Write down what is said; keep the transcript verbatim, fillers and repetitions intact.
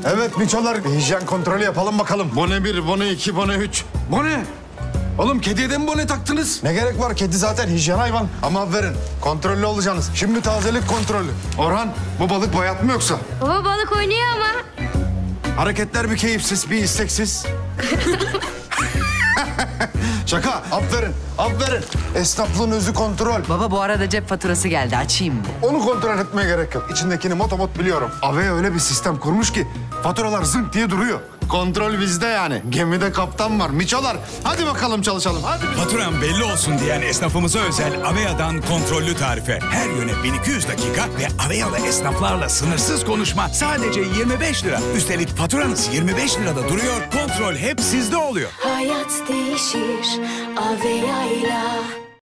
Evet miçolar, bir hijyen kontrolü yapalım bakalım. Bone bir, bone iki, bone üç. Bone! Oğlum kediye de mi bone taktınız? Ne gerek var, kedi zaten hijyen hayvan. Ama verin, kontrollü olacaksınız. Şimdi tazelik kontrolü. Orhan, bu balık bayat mı yoksa? Baba balık oynuyor ama. Hareketler bir keyifsiz, bir isteksiz. Şaka, aferin, aferin. Esnaflığın özü kontrol. Baba bu arada cep faturası geldi, açayım mı? Onu kontrol etmeye gerek yok. İçindekini motomot biliyorum. Ave öyle bir sistem kurmuş ki faturalar zınk diye duruyor. Kontrol bizde yani. Gemide kaptan var. Miçolar, hadi bakalım çalışalım. Hadi. Faturan belli olsun diyen esnafımıza özel Avea'dan kontrollü tarife. Her yöne bin iki yüz dakika ve Avea'lı esnaflarla sınırsız konuşma sadece yirmi beş lira. Üstelik faturanız yirmi beş lirada duruyor. Kontrol hep sizde oluyor. Hayat değişir Avea'yla.